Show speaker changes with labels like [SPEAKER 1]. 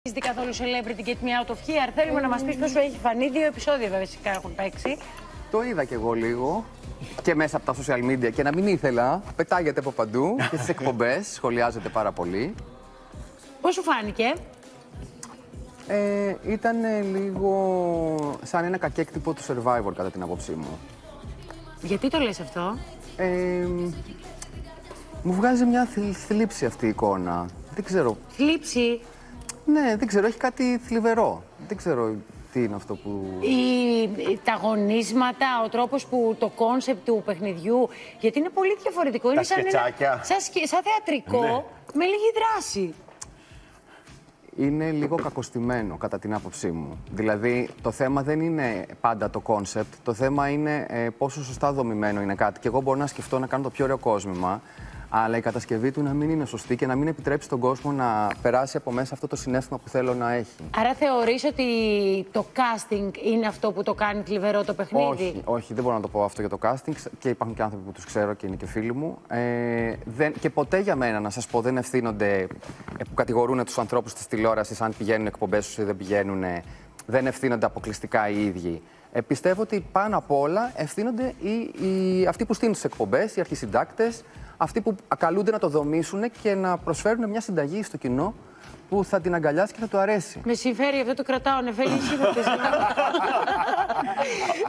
[SPEAKER 1] Είστε καθόλου celebrity get me out of here? Θέλουμε να μας πεις πώς σου έχει φανεί. 2 επεισόδια βέβαια έχουν παίξει.
[SPEAKER 2] Το είδα κι εγώ λίγο και μέσα από τα social media και να μην ήθελα. Πετάγεται από παντού και στις εκπομπές, σχολιάζεται πάρα πολύ.
[SPEAKER 1] Πώς σου φάνηκε?
[SPEAKER 2] Ήταν λίγο σαν ένα κακέκτυπο του Survivor κατά την άποψή μου.
[SPEAKER 1] Γιατί το λες αυτό?
[SPEAKER 2] Μου βγάζει μια θλίψη αυτή η εικόνα. Δεν ξέρω.
[SPEAKER 1] Θλίψη?
[SPEAKER 2] Ναι, δεν ξέρω. Έχει κάτι θλιβερό. Δεν ξέρω τι είναι αυτό που...
[SPEAKER 1] Τα αγωνίσματα, ο τρόπος που το κόνσεπτ του παιχνιδιού, γιατί είναι πολύ διαφορετικό. Είναι σαν θεατρικό, ναι, με λίγη δράση.
[SPEAKER 2] Είναι λίγο κακοστημένο κατά την άποψή μου. Δηλαδή, το θέμα δεν είναι πάντα το κόνσεπτ, το θέμα είναι πόσο σωστά δομημένο είναι κάτι. Και εγώ μπορώ να σκεφτώ να κάνω το πιο ωραίο κόσμημα, αλλά η κατασκευή του να μην είναι σωστή και να μην επιτρέψει τον κόσμο να περάσει από μέσα αυτό το συναίσθημα που θέλω να έχει. Άρα θεωρείς ότι
[SPEAKER 1] το casting είναι αυτό που το κάνει θλιβερό το παιχνίδι?
[SPEAKER 2] Όχι, δεν μπορώ να το πω αυτό για το casting. Και υπάρχουν και άνθρωποι που τους ξέρω και είναι και φίλοι μου. Και ποτέ για μένα, να σας πω, δεν ευθύνονται, που κατηγορούν τους ανθρώπους της τηλεόρασης αν πηγαίνουν εκπομπές τους ή δεν πηγαίνουν, δεν ευθύνονται αποκλειστικά οι ίδιοι. Πιστεύω ότι πάνω απ' όλα ευθύνονται αυτοί που στείλουν τις εκπομπές, οι αρχισυντάκτες, αυτοί που καλούνται να το δομήσουν και να προσφέρουν μια συνταγή στο κοινό που θα την αγκαλιάσει και θα του αρέσει.
[SPEAKER 1] Με συμφέρει, αυτό το κρατάω, Νεφέλη, εσύ